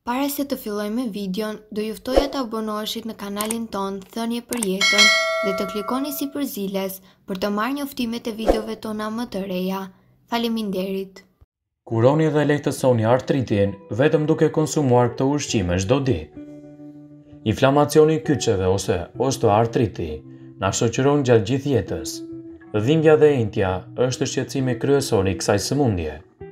Para se të fillojmë videon, do juftoja të abonoheshit në kanalin ton Thënie për Jetën dhe të klikoni sipër ziles për të marrë njoftimet e videove tona më të reja. Faleminderit. Kuroni dhe lehtësoni artritin vetëm duke konsumuar këto ushqime çdo ditë. Inflamacioni i kyçeve ose osteoartriti na shoqëron gjatë gjithë jetës. Dhimbja dhe entja është shqetësimi kryesor i kësaj sëmundje.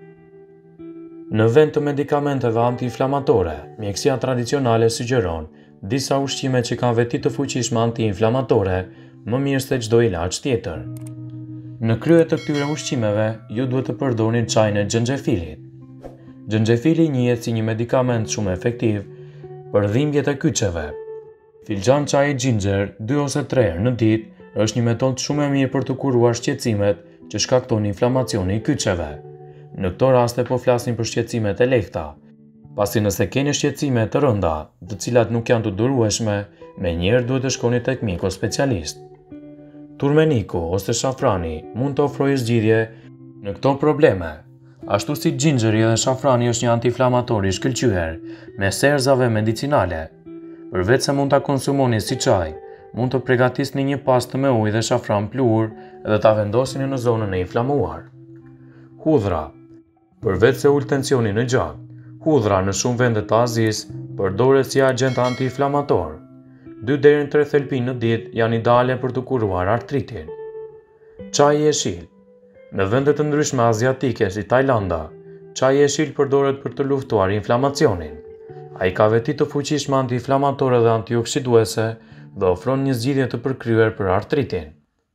Në vend të medikamenteve antiinflamatore, mjekësia tradicionale sugjeron disa ushqime që kanë veti të fuqishme antiinflamatore më mirë se çdo ilaç tjetër. Në krye të këtyre ushqimeve, ju duhet të përdorni çajin e xhenxhefilit. Xhenxhefili njihet si një medikament shumë efektiv për dhimbjet e kyçeve. Filxhan çaji ginger 2 ose 3 herë në ditë është një metodë shumë e mirë për të kuruar shqetësimet që shkaktojnë inflamacioni i kyçeve. Në këto raste po flasim për shqetësimet e lehta, pasi nëse keni shqetësime të rënda, të cilat nuk janë të durueshme, menjëherë duhet të shkoni tek mjeku specialist. Turmeniku ose shafrani mund të ofrojë zgjidhje në këto probleme. Ashtu si gjingeri dhe shafrani është një antiinflamator i shkëlqyer me serzave medicinale. Përveç se mund ta konsumoni si çaj, mund të përgatisni një pastë me ujë dhe shafran pluhur dhe ta vendosni në zonën e inflamuar. Hudhra. Përveç se ul tensionin në gjak, hudhra në shumë vende të Azisë përdoret si agent antiinflamator. 2 deri në 3 thelpi në ditë janë ideale për të kuruar artritin. Çaji i jeshil. Në vende të ndryshme aziatike si Tajlanda, çaji i jeshil përdoret për të luftuar inflamacionin. Ai ka veti të fuqishme antiinflamatore dhe antioksiduese dhe ofron një zgjidhje të përkryer për artritin.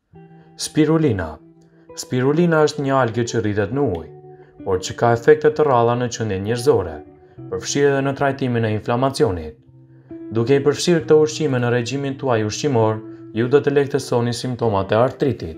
Spirulina. Spirulina është një algë që rritet në ujë, por që ka efekte të rralla në qendrën njerëzore, përfshirë edhe në trajtimin e inflamacionit. Duke i përfshirë këto ushqime në regjimin tuaj ushqimor, ju do të lehtësoni simptomat e artritit.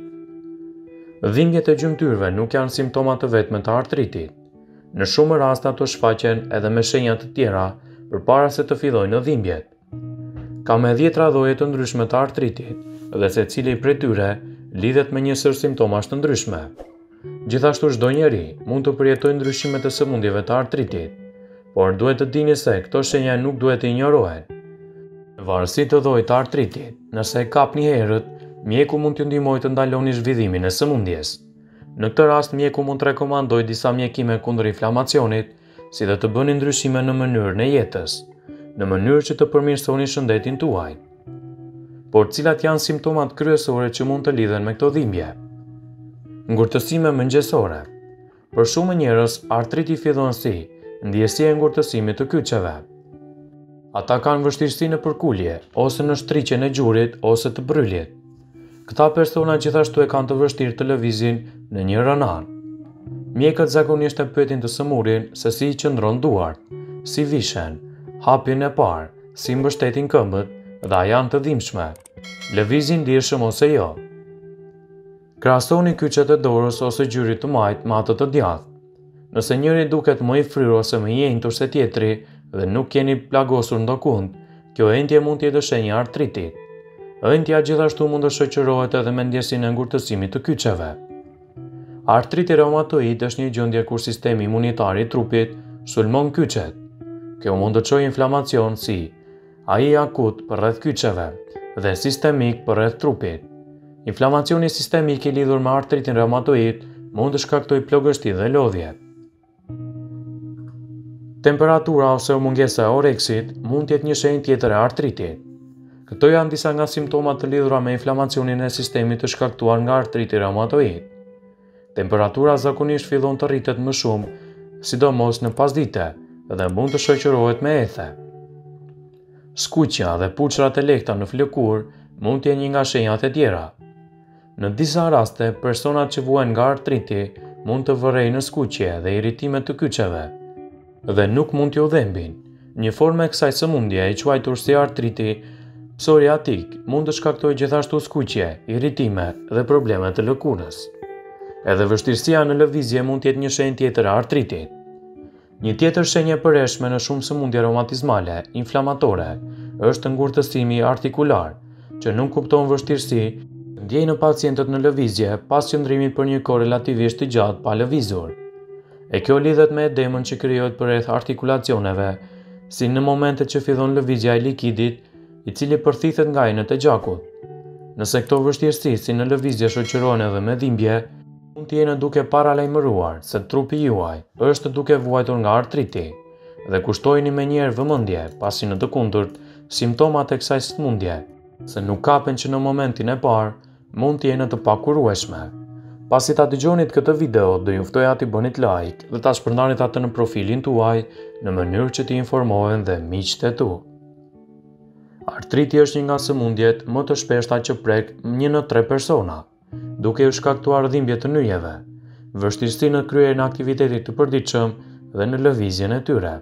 Dhimbjet e gjymtyrëve nuk janë simptomat të vetme të artritit. Në shumë raste ato shfaqen edhe me shenja të tjera përpara se të fillojnë dhimbjet. Ka me 10 lloje të ndryshme të artritit dhe secili prej tyre lidhet me një sër simptomash të ndryshme. Gjithashtu çdo njeri mund të përjetojë ndryshimet e sëmundjeve të artritit, por duhet të dini se këto shenja nuk duhet të injorohen. Në varësi të llojit të artritit, nëse e kapni herët, mjeku mund t'ju ndihmojë të ndaloni zhvillimin e sëmundjes. Në këtë rast mjeku mund të rekomandojë disa mjekime kundër inflamacionit, si dhe të bëni ndryshime në mënyrën e jetës, në mënyrë që të përmirësoni shëndetin tuaj. Por cilat janë simptomat kryesore që mund të lidhen me këto dhimbje? Ngurtësime mëngjesore. Për shumë njerëz, artriti fillon si ndjesia e ngurtësimit të kyçeve. Ata kanë vështirësi në përkulje, ose në shtriqjen e gjurit, ose të brylit. Këta persona gjithashtu e kanë të vështirë të lëvizin në një rënan. Mjekët zakonisht e pyetin të sëmurin se si i qëndron duart, si vishen, hapjen e parë, si mbështetin këmbët dhe a janë të dhimbshme, lëvizin lirshëm ose jo. Krahasoni kyçet e dorës ose gjyrit të majt me ato të djathtë. Nëse njëri duket më i fryrë ose më i enjtur se tjetri dhe nuk keni plagosur ndokund, kjo entje mund të jetë shenjë artritit. Entja gjithashtu mund të shoqërohet edhe me ndjesinë e ngurtësimit të kyçeve. Artriti reumatoid është një gjendje kur sistemi imunitar i trupit sulmon kyçet. Kjo mund të çojë inflamacion si ai akut përreth kyçeve dhe sistemik përreth trupit. Inflamacioni sistemik i lidhur me artritin reumatoid mund të shkaktojë plogështi dhe lodhje. Temperatura ose mungesa e oreksit mund të jetë një shenjë tjetër e artritit. Këto janë disa nga simptomat të lidhura me inflamacionin e sistemit të shkaktuar nga artriti reumatoid. Temperatura zakonisht fillon të rritet më shumë, sidomos në pasdite, dhe mund të shoqërohet me ethe. Skuqja dhe puçrat e lehta në flëkur mund të jenë një nga shenjat e tjera. Në disa raste, personat që vuajnë nga artriti mund të vërejnë në skuqje dhe irritime të kyçeve dhe nuk mund t'ju dhembin. Një formë e kësaj sëmundje e quajtur si artriti psoriatik mund të shkaktojë gjithashtu skuqje, irritime dhe probleme të lëkurës. Edhe vështirësia në lëvizje mund të jetë një shenjë tjetër e artritit. Një tjetër shenjë e përhershme në shumë sëmundje reumatizmale, inflamatore, është ngurtësimi artikular, që nuk kupton vështirësi ndjej në pacientët në lëvizje pas qëndrimit për një kohë relativisht të gjatë pa lëvizur. E kjo lidhet me edemën që krijohet përreth artikulacioneve, si në momente që fillon lëvizja e likidit, i cili përthithet nga enët e gjakut. Nëse këto vështirësi si në lëvizje shoqërohen edhe me dhimbje, mund të jeni duke paralajmëruar se trupi juaj është duke vuajtur nga artriti dhe kushtojeni menjëherë vëmendje, pasi në të kundërt, simptomat e kësaj sëmundje, se nuk kapen që në momentin e parë, mund të jenë të pakurueshme. Pasi ta dëgjonit këtë video, do ju ftoja t'i bënit like dhe ta shpërndanit atë në profilin tuaj në mënyrë që t'i informohen dhe miqtë e tu. Artriti është një nga sëmundjet më të shpeshta që prek 1 në 3 persona, duke u shkaktuar dhimbje të nyjeve, vështirësi në kryerjen e aktivitetit të përditshëm dhe në lëvizjen e tyre.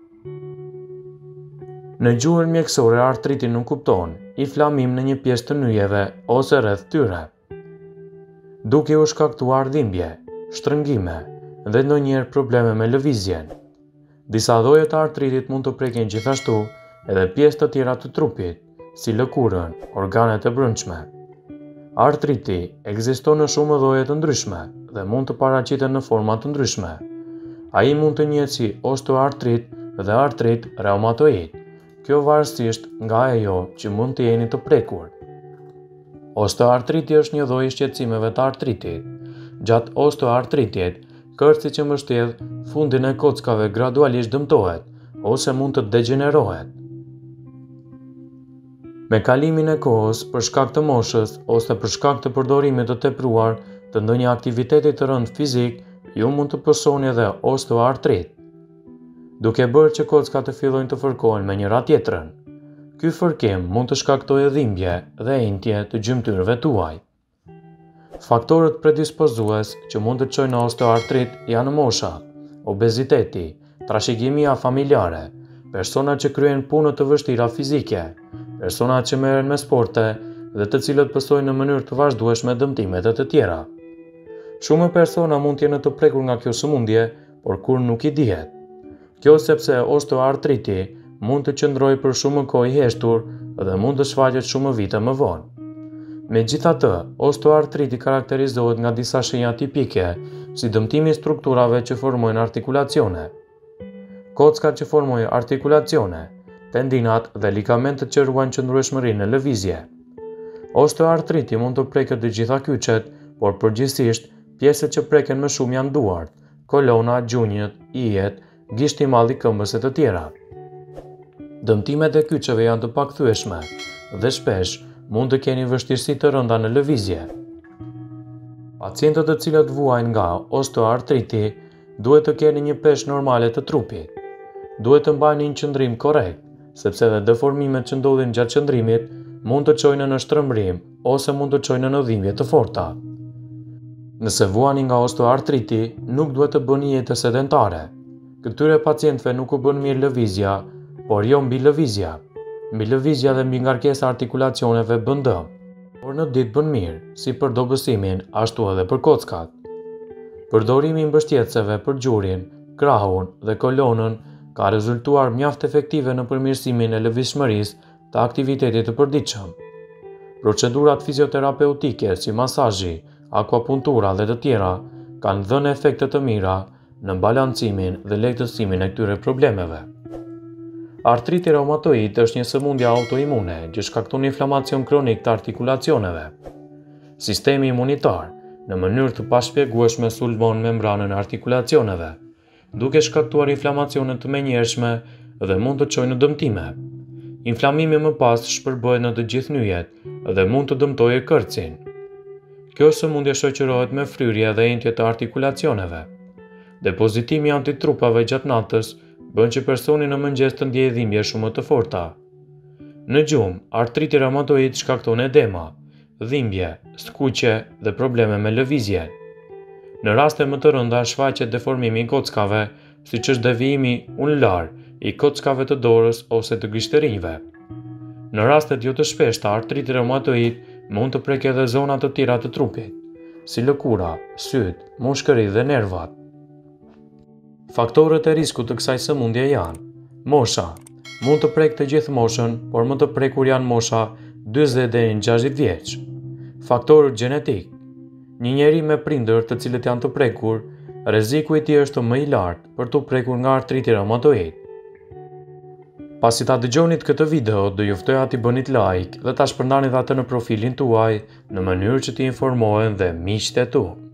Në gjuhën mjekësore, artriti nuk kupton inflamim në një pjesë të nyjeve ose rreth tyre, duke u shkaktuar dhimbje, shtrëngime dhe ndonjëherë probleme me lëvizjen. Disa lloje të artritit mund të prekin gjithashtu edhe pjesë të tjera të trupit, si lëkurën, organet e brendshme. Artriti ekziston në shumë lloje të ndryshme dhe mund të paraqitet në forma të ndryshme. Ai mund të njihet si osteoartrit dhe artrit reumatoid. Kjo varësisht nga ajo që mund të jeni të prekur. Osteoartriti është një lloj shqetësimeve të artritit. Gjatë osteoartritit, kërci që mbështjell fundin e kockave gradualisht dëmtohet ose mund të degenerohet. Me kalimin e kohës, për shkak të moshës ose për shkak të përdorimit të tepruar të ndonjë aktiviteti të rënd fizik, ju mund të pësoni edhe osteoartrit, duke bërë që kockat të fillojnë të fërkohen me njëra tjetrën. Ky fërkim mund të shkaktojë dhimbje dhe entje të gjymtyrëve tuaj. Faktorët predispozues që mund të çojnë në osteoartrit janë mosha, obeziteti, trashëgimia familjare, persona që kryejnë punë të vështira fizike, persona që merren me sporte dhe të cilët pësojnë në mënyrë të vazhdueshme dëmtimet e të tjera. Shumë persona mund të jenë të prekur nga kjo sëmundje, por kur nuk i dihet. Kjo sepse osteoartriti mund të qëndrojë për shumë kohë i heshtur dhe mund të shfaqet shumë vite më vonë. Megjithatë, osteoartriti karakterizohet nga disa shenja tipike, si dëmtimi i strukturave që formojnë artikulacione, kockat që formojnë artikulacione, tendinat dhe ligamentet që ruajnë qëndrueshmërinë në lëvizje. Osteoartriti mund të prekë të gjitha kyçet, por përgjithsisht pjesët që preken më shumë janë duart, kolona, gjunjët, ijet, gishti i madh i këmbës e të tjera. Dëmtimet e kyçeve janë të pakthyeshme dhe shpesh mund të keni vështirësi të rënda në lëvizje. Pacientët të cilët vuajnë nga osteoartriti duhet të keni një peshë normale të trupit. Duhet të mbajnë një qëndrim korrekt, sepse edhe deformimet që ndodhin gjatë qëndrimit mund të çojnë në shtrëmbrim ose mund të çojnë në dhimbje të forta. Nëse vuani nga osteoartriti, nuk duhet të bëni jetë sedentare. Këtyre pacientëve nuk u bën mirë lëvizja, por jo mbi lëvizja. Mbi lëvizja dhe mbi ngarkesa artikulacioneve bën dëm, por në ditë bën mirë, si për dobësimin, ashtu edhe për kockat. Përdorimi i mbështjellëseve për gjurin, krahun dhe kolonën ka rezultuar mjaft efektive në përmirësimin e lëvizshmërisë të aktivitetit të përditshëm. Procedurat fizioterapeutike si masazhi, akupunktura dhe të tjera kanë dhënë efekte të mira në balancimin dhe lehtësimin e këtyre problemeve. Artriti reumatoid është një sëmundje autoimune që shkakton inflamacion kronik të artikulacioneve. Sistemi imunitar, në mënyrë të pashpjegueshme, sulmon membranën e artikulacioneve, duke shkaktuar inflamacione të menjëhershme dhe mund të çojë në dëmtime. Inflamimi më pas shpërbëhet në të gjithë nyjet dhe mund të dëmtojë kërcin. Kjo sëmundje shoqërohet me fryrje dhe entje të artikulacioneve. Depozitimi i antitrupave gjatë natës bën që personi në mëngjes të ndjejë dhimbje shumë të forta. Në gjumë, artriti reumatoid shkakton edema, dhimbje, skuqje dhe probleme me lëvizjen. Në raste më të rënda shfaqet deformimi i kockave, siç është devijimi unular i kockave të dorës ose të grishtërinjve. Në rastet jo të shpeshta, artriti reumatoid mund të prekë edhe zona të tjera të trupit, si lëkura, syt, mushkëri dhe nervat. Faktorët e riskut të kësaj sëmundje janë: mosha, mund të prekë të gjithë moshën, por më të prekur janë mosha 40 deri në 60 vjeç. Faktorët gjenetik. Një njeri me prindër të cilët janë të prekur, rreziku i tij është më i lartë për të prekur nga artriti reumatoid. Pasi ta dëgjonit këtë video, do ju ftoja t'i bënit like dhe ta shpërndani dhe atë në profilin tuaj në mënyrë që t'i informohen dhe miqtë e tu.